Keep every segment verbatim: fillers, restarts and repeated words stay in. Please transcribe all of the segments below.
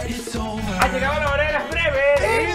Ha llegado la hora de las breves.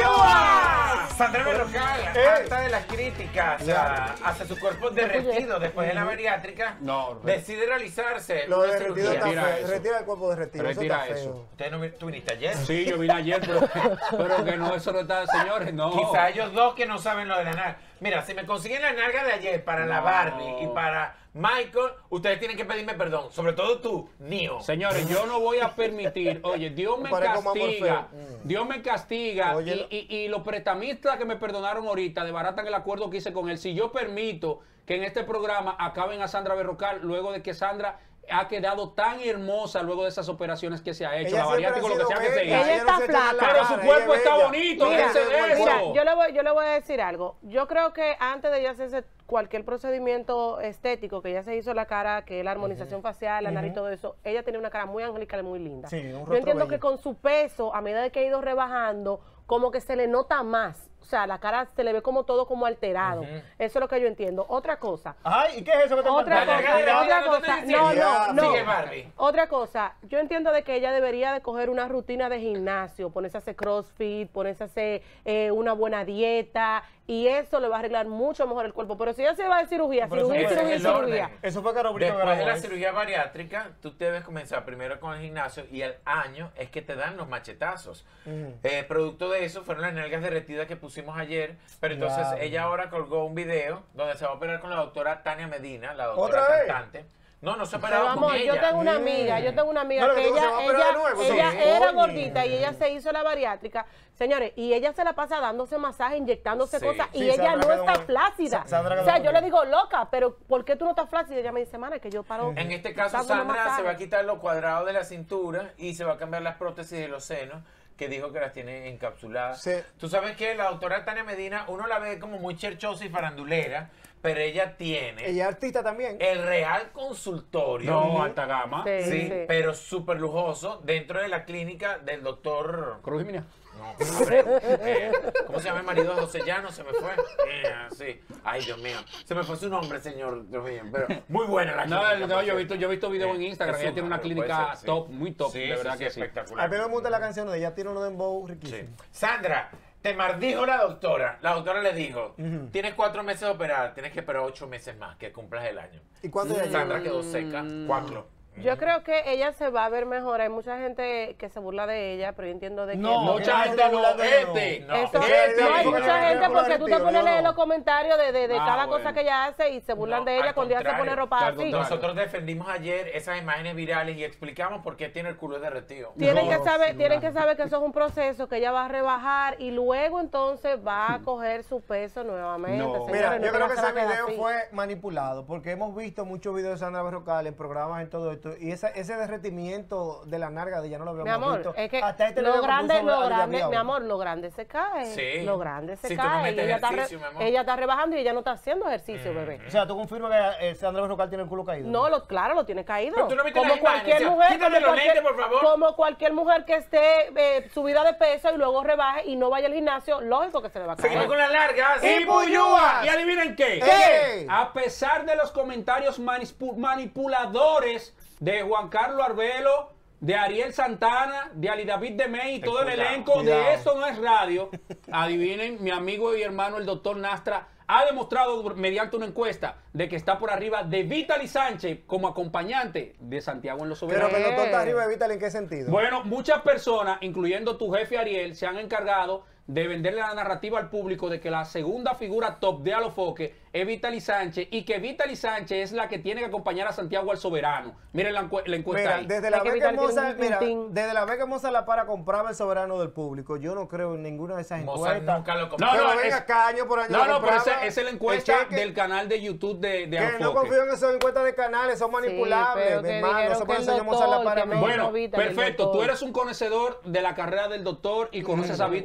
¡Ibuyua! Sandra Berrocal, harta de las críticas yeah. hacia su cuerpo derretido después de la bariátrica, no, decide realizarse. Lo derretido está feo. Retira el cuerpo derretido. Retira eso. eso. ¿Usted no, ¿Tú viniste ayer? Sí, yo vine ayer, pero, pero que no, eso no está, señores, no. Quizá ellos dos que no saben lo de la nalga. Mira, si me consiguen la nalga de ayer para no. la Barbie y para Michael, ustedes tienen que pedirme perdón. Sobre todo tú, Nio. Señores, yo no voy a permitir. Oye, Dios me castiga. Dios me castiga. Y, y, y los prestamistas que me perdonaron ahorita desbaratan el acuerdo que hice con él. Si yo permito que en este programa acaben a Sandra Berrocal, luego de que Sandra ha quedado tan hermosa luego de esas operaciones que se ha hecho, ella la variante con lo que sea que se ella hizo. está flaca. Pero su cuerpo está bonito, mira, déjense de eso. Mira, yo le, voy, yo le voy a decir algo. Yo creo que antes de ella hacerse cualquier procedimiento estético, que ella se hizo la cara, que es la armonización uh-huh. facial, la nariz y uh-huh. todo eso, ella tenía una cara muy angelical y muy linda. Sí, un yo entiendo bello. que con su peso, a medida que ha ido rebajando, como que se le nota más. O sea, la cara se le ve como todo como alterado. Uh-huh. Eso es lo que yo entiendo. Otra cosa. Ay, ¿y qué es eso que te Otra cosa, otra, otra cosa. No, no, no. Sigue, Barbie. Otra cosa. Yo entiendo de que ella debería de coger una rutina de gimnasio, ponerse a hacer crossfit, ponerse a hacer eh, una buena dieta, y eso le va a arreglar mucho mejor el cuerpo. Pero si ella se va de cirugía, Pero cirugía, eso, cirugía, cirugía, cirugía. Eso fue Caro Brito. Después de la cirugía bariátrica, tú debes comenzar primero con el gimnasio y al año es que te dan los machetazos. Uh-huh. eh, producto de eso fueron las nalgas derretidas que pusimos ayer. Pero entonces wow. ella ahora colgó un video donde se va a operar con la doctora Tania Medina, la doctora ¿Otra cantante. Vez? No, no se ha operado vamos, con ella. Yo tengo una amiga, yo tengo una amiga no, que ella, ella, nuevo, ella sí. era Oye. gordita y ella se hizo la bariátrica. Señores, y ella se la pasa dándose masaje, inyectándose sí. cosas, y sí, ella Sandra no está quedó, flácida. Sandra o sea, yo le digo, loca, pero ¿por qué tú no estás flácida? Y ella me dice, mana, que yo paro. En este caso, Sandra se va a quitar los cuadrados de la cintura y se va a cambiar las prótesis de los senos, que dijo que las tiene encapsuladas. Sí. Tú sabes que la doctora Tania Medina, uno la ve como muy cherchosa y farandulera, pero ella tiene... Ella es artista también. El real consultorio. No, alta gama. Sí, sí, sí. pero súper lujoso, dentro de la clínica del doctor... Cruz Jiménez. No, hombre, eh, ¿cómo se llama el marido de José Llano? Se me fue. Eh, sí. Ay, Dios mío. Se me fue su nombre, señor. Dios mío. Pero muy buena la clínica. No, no yo he visto, yo he visto videos eh, en Instagram. Ella tiene una clínica ser, sí. top, muy top. Sí, de verdad sí, que sí, sí. espectacular. A mí me gusta la canción de ella, tiene uno de dembow riquísimo. Sí. Sandra, te maldijo la doctora. La doctora le dijo, uh-huh. tienes cuatro meses de operar, tienes que esperar ocho meses más, que cumplas el año. ¿Y cuánto mm. Sandra quedó seca, cuatro. Yo creo que ella se va a ver mejor. Hay mucha gente que se burla de ella, pero yo entiendo de que... No, mucha gente no, este. No, Eso, este, no hay mucha gente porque tú te pones a leer los comentarios de, de, de ah, cada bueno. cosa que ella hace y se burlan no, de ella cuando ella se pone ropa así. Nosotros defendimos ayer esas imágenes virales y explicamos por qué tiene el culo derretido. Tienen, no, que saber, sí, tienen que saber que eso es un proceso, que ella va a rebajar y luego entonces va a coger su peso nuevamente. No. Señores, Mira, no yo creo que ese video así. fue manipulado porque hemos visto muchos videos de Sandra Berrocal en programas en todo esto y esa, ese derretimiento de la narga de ella no lo habíamos mi amor, visto. Es que hasta este lo grande, lo grande, mi amor, lo grande se cae. Sí. Lo grande se si cae. No y ella, está re, ella está rebajando y ella no está haciendo ejercicio, mm. bebé. O sea, ¿tú confirmas que eh, Sandra Berrocal tiene el culo caído? No, lo, claro, lo tiene caído. Pero tú no viste como las cualquier imágenes, mujer, quítate como los cualquier, lentes, por favor. como cualquier mujer que esté eh, subida de peso y luego rebaje y no vaya al gimnasio, lógico que se le va a caer. Seguimos con las largas. ¡Ibuyua! ¿Y adivinen qué? ¿Qué? A pesar de los comentarios manipuladores de Juan Carlos Arbelo, de Ariel Santana, de Ali David Demey y todo el elenco cuidado. de Eso No Es Radio, adivinen, mi amigo y hermano el doctor Nastra ha demostrado mediante una encuesta de que está por arriba de Vitaly Sánchez como acompañante de Santiago en los Soberanos. Pero que el doctor está arriba de Vitaly, ¿en qué sentido? Bueno, muchas personas, incluyendo tu jefe Ariel, se han encargado de venderle la narrativa al público de que la segunda figura top de Alofoque es Vitaly Sánchez y que Vitaly Sánchez es la que tiene que acompañar a Santiago al Soberano. Miren la, la encuesta mira, ahí. Desde la, que vez que Moza, un, mira, un desde la vez que Moza La Para compraba el Soberano del público, yo no creo en ninguna de esas Moza encuestas. nunca lo compró. No, pero no, venga, es, cada año por año no, no, pero esa es la encuesta cheque, del canal de YouTube de, de que Alofoque. no confío en esas encuestas de canales, son manipulables, sí, mi hermano. Eso por eso Moza La Para. Bueno, perfecto, tú eres un conocedor de la carrera del doctor y conoces mm. a Vitaly porque la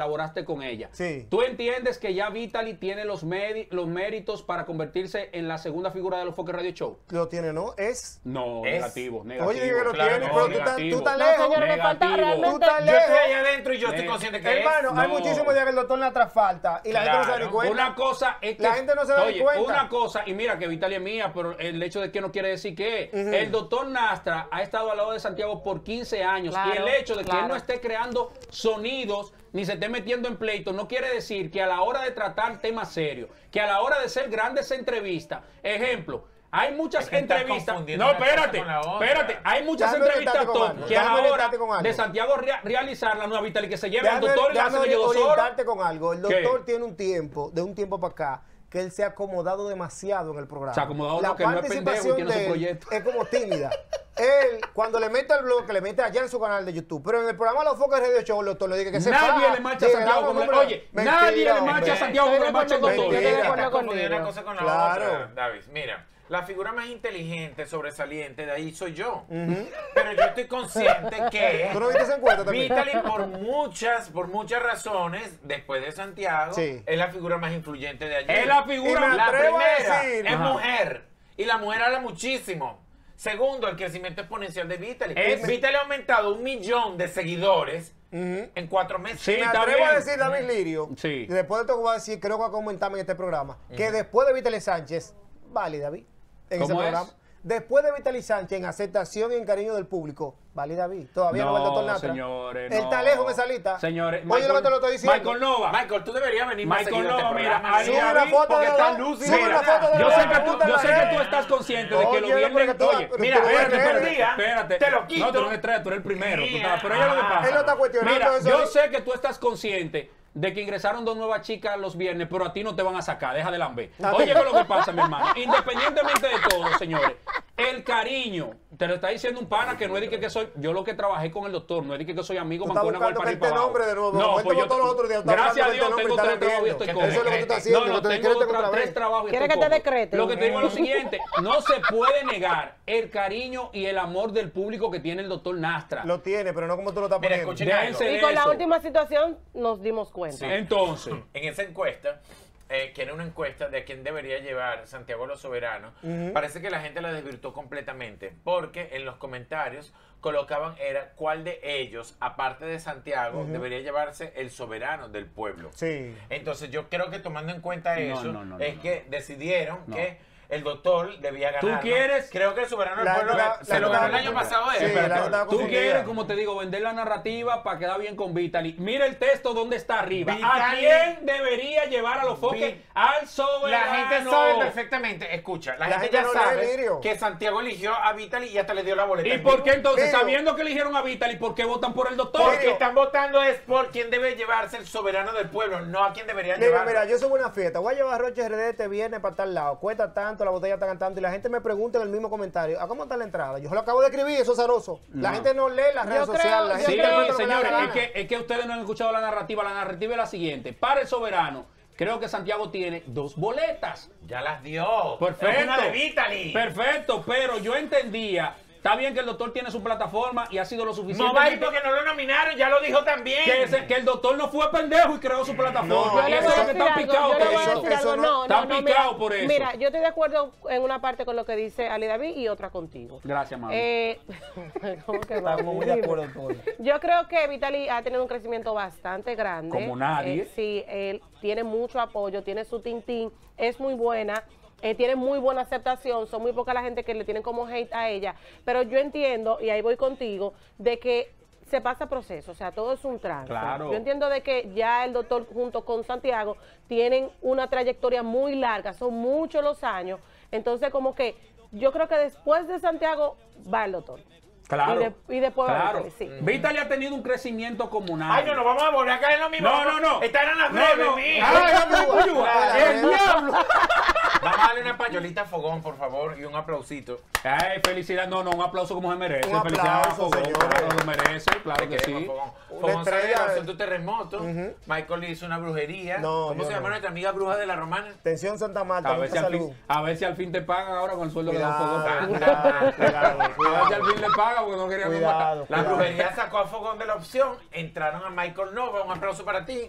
colaboraste con ella. Sí. ¿Tú entiendes que ya Vitaly tiene los, los méritos para convertirse en la segunda figura de los Foques Radio Show? Lo tiene, ¿no? Es... No, es, negativo, negativo. Oye, que lo claro, tiene, no, pero negativo. tú estás No, lejos. señores, le falta realmente... Tú estás Yo lejos. estoy allá adentro y yo estoy consciente que Hermano, es. hay No. muchísimos días que el doctor Natra falta y la gente no se da ni cuenta. Una cosa es que... La gente no se da ni oye, cuenta. una cosa, y mira que Vitaly es mía, pero el hecho de que no quiere decir que uh-huh. el doctor Nastra ha estado al lado de Santiago por quince años Claro, y el hecho de que claro. él no esté creando sonidos ni se esté metiendo en pleito no quiere decir que a la hora de tratar temas serios, que a la hora de hacer grandes entrevistas, ejemplo, hay muchas es que entrevistas. No, espérate, espérate. Hay muchas déjame entrevistas top que a la hora con de Santiago rea realizar la nueva Vitaly que se lleve déjame, al doctor y la hace yo solo. orientarte con algo. El doctor ¿Qué? tiene un tiempo, de un tiempo para acá, que él se ha acomodado demasiado en el programa. Se ha acomodado la no, que no es pendejo y tiene su proyecto. Es como tímida. Él, cuando le mete al blog, que le mete allá en su canal de YouTube, pero en el programa Los Focos Radio Show, el doctor le dice que se Nadie paga, le marcha a Santiago como le... Oye, mentira, nadie le hombre. marcha a Santiago como le marcha el doctor. Está confundiendo una cosa con la Claro. otra, David. Mira, la figura más inteligente, sobresaliente de ahí soy yo. Uh-huh. Pero yo estoy consciente que ¿Tú no viste esa encuesta también? Vitaly, por muchas, por muchas razones, después de Santiago, sí. es la figura más influyente de allí. Es la figura, la primera decir, es ajá. mujer. Y la mujer habla muchísimo. Segundo, el crecimiento exponencial de Vitaly. Es- Vitaly ha aumentado un millón de seguidores Uh-huh. en cuatro meses. Sí, Me está atrevo bien. a decir, David Lirio, Sí. y después de esto que voy a decir, creo que voy a comentarme en este programa, que después de Vitaly Sánchez, vale, David, en ese ¿Cómo es? programa, después de Vitaly Sánchez, en aceptación y en cariño del público, vale, David, todavía no, No, va el doctor Natra. señores, Él no. está lejos en esa lista. Señores, Oye, lo que te lo estoy diciendo. Michael Nova. Michael, tú deberías venir más Michael seguido a este Nova, mira, programa. ahí Sube David, una foto porque de está los lúcido. Sube una Mira, foto de Yo los sé dos, que tú, puta yo la sé que red. tú estás consciente de que Oye, lo pero viernes... que tú- Oye, pero mira, tú espérate, eres- espérate. día, espérate. te lo quito. No, tú no eres estrella, tú eres el primero. Tú Mira, estás- pero ella lo que ah. pasa. Él no está cuestionando Mira, eso yo ahí. sé que tú estás consciente de que ingresaron dos nuevas chicas los viernes, pero a ti no te van a sacar, deja de lamber. Oye, ¿qué es lo que pasa, mi hermano? Independientemente de todo, señores, el cariño, te lo está diciendo un pana que no es de que, que soy, yo lo que trabajé con el doctor, no es de que, que soy amigo, Tú estás mancuerna con el buscando para que ir él te para abajo. nombre de nuevo, No, como él pues te yo, votó los otros días, está gracias a buscando que Dios, él te tengo nombre y tres está trabajos y viendo. estoy Eso con es lo que tú estás haciendo, No, no, que te tengo decreten otra- otra tres vez. trabajos y ¿Quiere estoy que te cómodo. decreten? Lo que te digo es lo siguiente, no se puede negar el cariño y el amor del público que tiene el doctor Nastra. Lo tiene, pero no como tú lo estás Mira, poniendo. escuchen Déjense algo. de Y con la eso. última situación nos dimos cuenta. Sí. Entonces, En esa encuesta, eh, que era una encuesta de quién debería llevar Santiago a los Soberanos, parece que la gente la desvirtuó completamente, porque en los comentarios colocaban era cuál de ellos, aparte de Santiago, debería llevarse el soberano del pueblo. Sí. Entonces yo creo que tomando en cuenta No, eso, no, no, es no, que decidieron No. que el doctor debía ganar. ¿Tú ¿no? quieres? Creo que el soberano del La- pueblo la- se la- lo la- ganó el año la- pasado él. sí, Espera, la- doctor. la- tú confundida. quieres, como te digo, vender la narrativa para quedar bien con Vitaly. Mira el texto donde está arriba. ¿A Vitaly- quién debería llevar a los foques Vi- al soberano? La gente sabe perfectamente, escucha, la, La gente, gente ya no lee, sabe Lirio. que Santiago eligió a Vitaly y hasta le dio la boleta. ¿Y en por vivo. qué entonces, Lirio. sabiendo que eligieron a Vitaly, por qué votan por el doctor? Porque están votando es por quién debe llevarse el soberano del pueblo, no a quién debería Mira, llevar. mira, yo subo una fiesta, voy a llevar a Roche R D este viernes para tal lado, cuesta tanto, la botella está cantando y la gente me pregunta en el mismo comentario, ¿a cómo está la entrada? Yo se lo acabo de escribir, eso es azaroso. La No. gente no lee las redes Yo creo- sociales, la yo gente Sí, interpreta lo que le da señores, la es gana. que, es que ustedes no han escuchado la narrativa. La narrativa es la siguiente. Para el soberano, creo que Santiago tiene dos boletas. Ya las dio. Perfecto. Es una de Vitaly. Perfecto, pero yo entendía. Está bien que el doctor tiene su plataforma y ha sido lo suficiente. No va a ir porque no lo nominaron, ya lo dijo también. que, ese- que el doctor no fue pendejo y creó su plataforma. No, y Yo le eso voy es a lo que decir están algo, picados yo le por voy a eso. decir algo. Eso no- No, Están no, no, picados mira, por eso. Mira, yo estoy de acuerdo en una parte con lo que dice Ali David y otra contigo. Gracias, mami. Eh, ¿cómo que va? Estamos muy de acuerdo todos. Yo creo que Vitaly ha tenido un crecimiento bastante grande. Como nadie. Eh, sí, él tiene mucho apoyo, tiene su tintín, es muy buena. Eh, tiene muy buena aceptación, son muy poca la gente que le tienen como hate a ella, pero yo entiendo, y ahí voy contigo, de que se pasa proceso, o sea, todo es un trance. Claro. Yo entiendo de que ya el doctor junto con Santiago tienen una trayectoria muy larga, son muchos los años, entonces como que yo creo que después de Santiago va el doctor. Claro. Y, de- y después va claro. Vitaly, sí. Vitaly ha tenido un crecimiento comunal. Ay, no, no, vamos a volver a caer en lo mismo. No, no, no. Estas eran las No, breves, no. mijo. Ay, dame un puyo. Claro. ¡El diablo! Vamos a darle una pañolita a Fogón, por favor, y un aplausito. Ay, felicidad. No, no, un aplauso como se merece. Un Felicidades a aplauso, Fogón, señores. claro, lo merece, claro Te que queremos, sí. Fogón. Una Fogón sale de estrella la de- opción tu terremoto. Michael le hizo una brujería. No, ¿Cómo yo se llama no. nuestra amiga bruja de la romana? Tensión Santa Marta, A ver, mucha si al salud. fin, a ver si al fin te pagan ahora con el sueldo que da Cuidado, Fogón. cuidado, cuidado, A ver si al cuidado. fin le paga porque no querían Cuidado, La cuidado. brujería sacó a Fogón de la opción. Entraron a Michael Nova. Un aplauso para ti.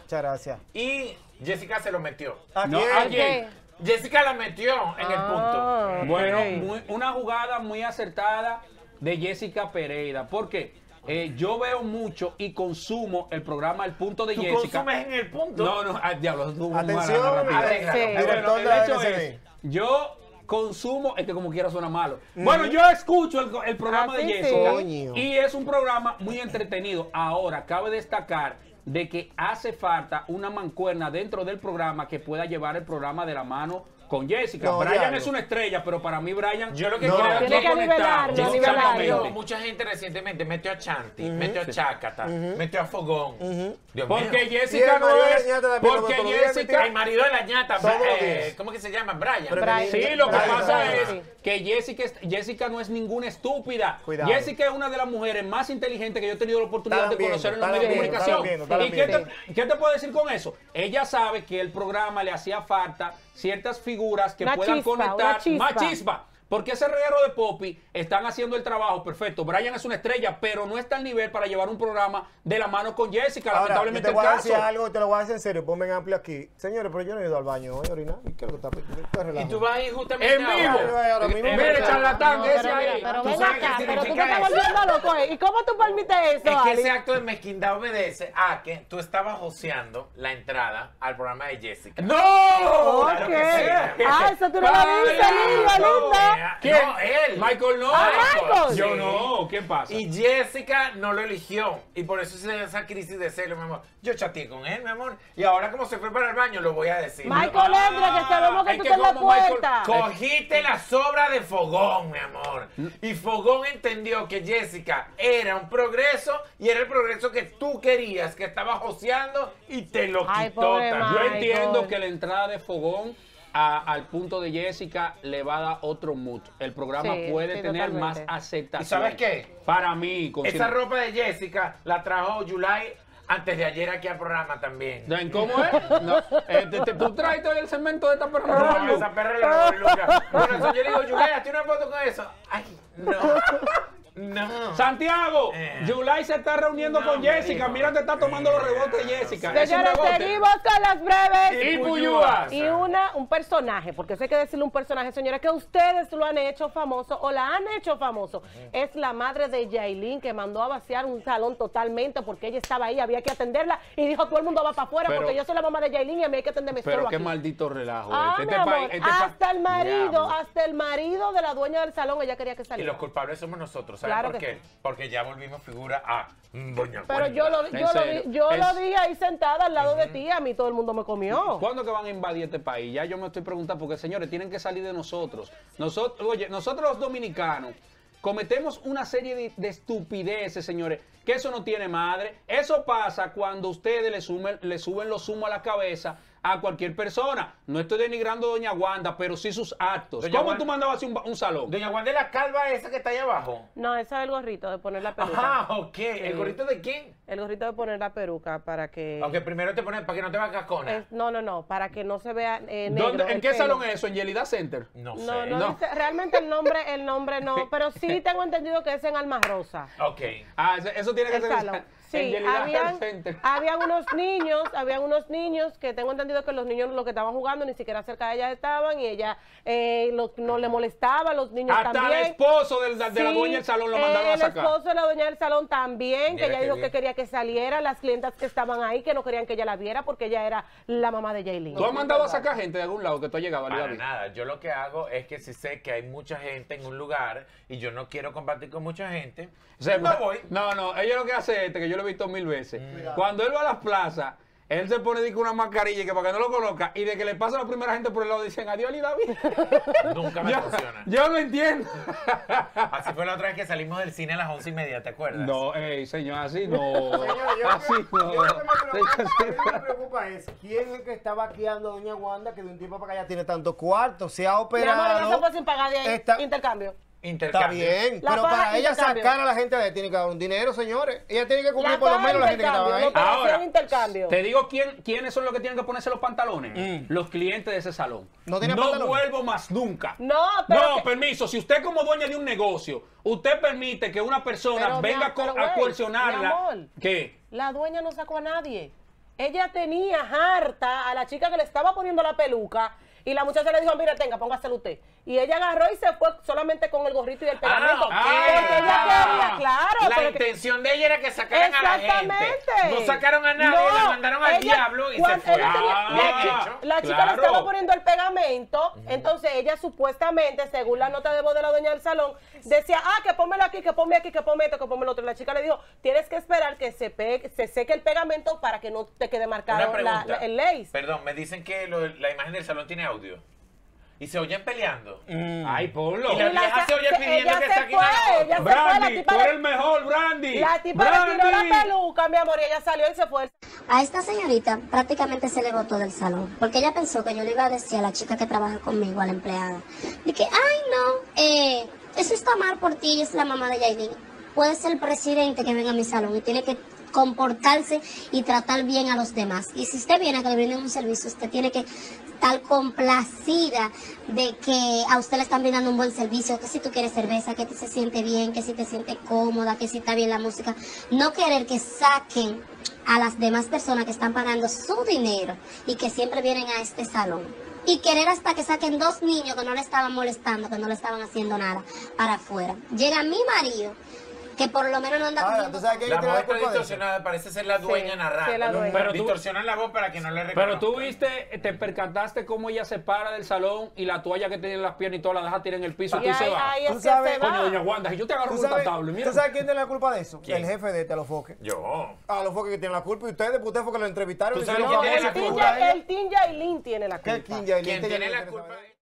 Muchas gracias. Y Jessica se lo metió. ¿A No, quién? ¿a quién? Jessica la metió en el punto. Ah, Bueno, ok. muy- una jugada muy acertada de Jessica Pereira. ¿Por qué? Eh, yo veo mucho y consumo el programa El Punto de ¿Tú Jessica. consumes en el punto? No, no, ah, diablo, tú mala Atención, narrativa. Arréglalo. Sí. Bueno, Director el de la hecho N S D. es, yo consumo, es que como quiera suena malo. Bueno, yo escucho el, el programa Ah, de sí, Jessica sí. y es un programa muy entretenido. Ahora, cabe destacar de que hace falta una mancuerna dentro del programa que pueda llevar el programa de la mano con Jessica. No, Brian diablo. es una estrella, pero para mí Brian Yo lo que no, creo es Tiene que nivelarlo, Jessica nivelarlo. metió mucha gente recientemente, metió a Chanti, metió a Chácata, metió a Fogón. Dios Porque mío. Y Jessica el no marido de es. la ñata también, Porque lo todos los días Jessica. El marido de la ñata, Todos los eh, días. ¿cómo que se llama? Brian. Pero Brian. Sí, lo que Brian, pasa Brian, es sí. que Jessica, es- Jessica no es ninguna estúpida. Cuidado. Jessica es una de las mujeres más inteligentes que yo he tenido la oportunidad Está de conocer en los viendo, medios de está comunicación. viendo, está ¿Y qué viendo. te, qué te puedo decir con eso? Ella sabe que el programa le hacía falta ciertas figuras que Una puedan chispa, conectar una chispa. más chispa. Porque ese reguero de Poppy están haciendo el trabajo perfecto. Brian es una estrella, pero no está al nivel para llevar un programa de la mano con Jessica. Ahora, yo Lamentablemente te el voy a caso. decir algo y te lo voy a decir en serio. Ponme en amplio aquí. Señores, pero yo no he ido al baño hoy, orinar. ¿Y qué es lo que está qué Y tú vas ahí justamente En vivo. ahora. Ahora mismo. Mire, verdad. charlatán, No, ese pero, ahí. mira, pero ¿Tú ven sabes qué acá, pero tú te significa estás eso? volviendo loco, ¿eh? ¿Y cómo tú permites eso, Es que Ali? ese acto de mezquindad obedece a que tú estabas joseando la entrada al programa de Jessica. ¡No! Ok. Claro que sí. Ah, eso tú no lo viste, Lidia, linda. Eh, ¿Quién? No, él. Michael no. Ah, Michael. Yo Sí. no. ¿Qué pasa? Y Jessica no lo eligió. Y por eso se dio esa crisis de celos, mi amor. Yo chateé con él, mi amor. Y ahora como se fue para el baño, lo voy a decir. Michael, Ah, entra, que sabemos que es tú que estás en la como Michael- puerta. Cogiste la sobra de Fogón, mi amor. Y Fogón entendió que Jessica era un progreso y era el progreso que tú querías, que estaba joseando y te lo Ay, quitó pobre también. Yo Michael. entiendo que la entrada de Fogón a- al punto de Jessica le va a dar otro mood. El programa Sí, puede sí, tener totalmente. más aceptación. ¿Y sabes qué? Para mí, Esa considero- ropa de Jessica la trajo Yulai antes de ayer aquí al programa también. ¿En ¿Cómo es? No, eh, te- te- ¿Tú traes todo el cemento de esta persona? No, esa perra la robó Luca. Bueno, entonces yo le digo, Yulai, hazte una foto con eso. Ay, no. No. Santiago, Eh. Yulai se está reuniendo No, con Jessica. amigo. Mira que está tomando los rebotes de Jessica. Es un Señores, rebote. seguimos con las breves. Y puyúas. Y una, un personaje, porque eso hay que decirle un personaje, señora, que ustedes lo han hecho famoso o la han hecho famoso. Es la madre de Yailin, que mandó a vaciar un salón totalmente porque ella estaba ahí, había que atenderla y dijo, todo el mundo va para afuera Pero- porque yo soy la mamá de Yailin y a mí hay que atenderme Pero solo qué aquí. maldito relajo. Ah, este. mi Este amor, país- este pa- hasta el marido, Diablo. hasta el marido de la dueña del salón, ella quería que Y saliera. los culpables somos nosotros. ¿Saben Claro por que qué? sí. Porque ya volvimos figura a mm, Doña Pero Juanita. yo lo, En yo lo, serio, vi, yo es- lo vi ahí sentada al lado de ti, a mí todo el mundo me comió. ¿Cuándo que van a invadir este país? Ya yo me estoy preguntando, porque señores, tienen que salir de nosotros. Nosotros, oye, nosotros los dominicanos cometemos una serie de, de estupideces, señores, que eso no tiene madre. Eso pasa cuando ustedes le, sumen, le suben los humos a la cabeza a cualquier persona. No estoy denigrando a Doña Wanda, pero sí sus actos. Doña ¿Cómo Wanda- tú mandabas un, un salón? Doña Juan de la Calva, esa que está ahí abajo. No, ese es el gorrito de poner la peruca. Ajá, ok. ¿El gorrito de quién? El gorrito de poner la peruca para que... Aunque primero te pones para que no te va cascona. es- no, no, no, para que no se vea eh, negro. ¿Dónde- ¿En el qué pelo. salón es eso? ¿En Yelida Center? No sé. No, no, No. dice- realmente el nombre, el nombre no, pero sí tengo entendido que es en Alma Rosa. Ok. Ah, eso- eso tiene que El ser salón. en Sí, Yelida habían, Center. habían unos niños, habían unos niños que tengo entendido que los niños lo que estaban jugando ni siquiera cerca de ella estaban y ella eh, lo- no le molestaba, los niños Hasta también. el esposo del- de, la Sí, dueña del salón lo eh, mandaron a el sacar. esposo de la dueña del salón también, que Mira ella qué dijo bien. que quería que saliera, las clientas que estaban ahí, que no querían que ella la viera porque ella era la mamá de Yailin. ¿Tú has mandado a sacar gente de algún lado que tú has llegado, Ali Para David? nada. Yo lo que hago es que si sé que hay mucha gente en un lugar y yo no quiero compartir con mucha gente, O sea, no voy. No, no, ella lo que hace es este, que yo lo he visto mil veces. Cuando él va a las plazas, él se pone dice, una mascarilla y que para que no lo conozca, y de que le pasa a la primera gente por el lado dicen adiós, Ali David. Nunca me yo, funciona. yo no entiendo. Así fue la otra vez que salimos del cine a las once y media, ¿te acuerdas? No, ey, señor, así no. Señor, yo así lo que- yo lo que me no. preocupa- a mí me preocupa es quién es el que está vaqueando a Doña Wanda que de un tiempo para acá ya tiene tantos cuartos, se ha Mi amor, operado. ella se fue sin pagar de ahí, Está- intercambio. Está Intercambio. bien, La pero paga para ella intercambio. sacar a la gente de ahí tiene que dar un dinero, señores. Ella tiene que cumplir La por lo paga menos la gente que intercambio, estaba ahí. la operación Ahora, intercambio. Te digo quién, quiénes son los que tienen que ponerse los pantalones. Mm. Los clientes de ese salón. ¿No tiene No pantalones? vuelvo más nunca. No, pero No, que- permiso. Si usted como dueña de un negocio, usted permite que una persona Pero, mi venga am- a co- pero, a güey, coercionarla. mi amor. ¿Qué? La dueña no sacó a nadie. ella tenía harta a la chica que le estaba poniendo la peluca y la muchacha le dijo, mira, tenga, póngaselo usted. Y ella agarró y se fue solamente con el gorrito y el pegamento. Ah, okay. Porque ella quería, claro. La intención que... de ella era que sacaran a la gente. No sacaron a nadie, no, la mandaron al ella, diablo y se fue. Tenía, ah, la, la chica claro. le estaba poniendo el pegamento, uh-huh. entonces ella supuestamente, según la nota de voz de la dueña del salón, decía, ah, que pónmelo aquí, que ponme aquí, que ponme esto, que ponme lo otro. Y la chica le dijo, tienes que esperar que se, pegue, se seque el pegamento para que no te quede marcado la, la, el lace. Perdón, me dicen que lo, la imagen del salón tiene audio. Y se oyen peleando. Mm. Ay, ponlo. Y la vieja se oye pidiendo que saquen a la Brandy, tú eres el mejor, Brandy. La tipa le tiró la peluca, mi amor, y ella salió y se fue. A esta señorita prácticamente se le botó del salón, porque ella pensó que yo le iba a decir a la chica que trabaja conmigo, a la empleada, de que, ay, no, eh, eso está mal por ti, ella es la mamá de Yailin. Puede ser el presidente que venga a mi salón y tiene que comportarse y tratar bien a los demás. Y si usted viene a que le brinden un servicio, usted tiene que estar complacida de que a usted le están brindando un buen servicio, que si tú quieres cerveza, que se siente bien, que si te sientes cómoda, que si está bien la música. No querer que saquen a las demás personas que están pagando su dinero y que siempre vienen a este salón. Y querer hasta que saquen dos niños que no le estaban molestando, que no le estaban haciendo nada, para afuera. Llega mi marido, que por lo menos no anda Ahora, ¿tú sabes que la voz está distorsionada, parece ser la dueña sí, narrando. Sí, la dueña. Pero tú, distorsionan la voz para que no le reconozcan. Pero tú viste, te percataste cómo ella se para del salón y la toalla que tiene en las piernas y toda la deja tirar en el piso y, y tú ahí, se va. Ahí ¿Tú sabes? Coño, doña Wanda, si yo te agarro un tablo, mira. ¿Tú sabes quién tiene la culpa de eso? ¿Quién? El jefe de este, a los foques. Yo. A los foques que tienen la culpa y ustedes, pues ustedes fue que lo entrevistaron. ¿Tú sabes y quién tiene la culpa? El Tin Yailin tiene la culpa. ¿Qué Tin Yailin? ¿Quién tiene la culpa?